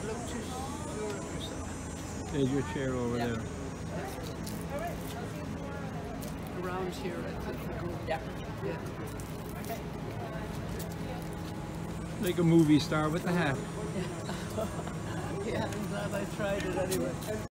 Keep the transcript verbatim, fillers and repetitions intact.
look too sure of yourself. There's your chair over Yeah. there. Around here, I think we go. Yeah. Yeah. Like a movie star with a hat. Yeah, I'm glad I tried it anyway.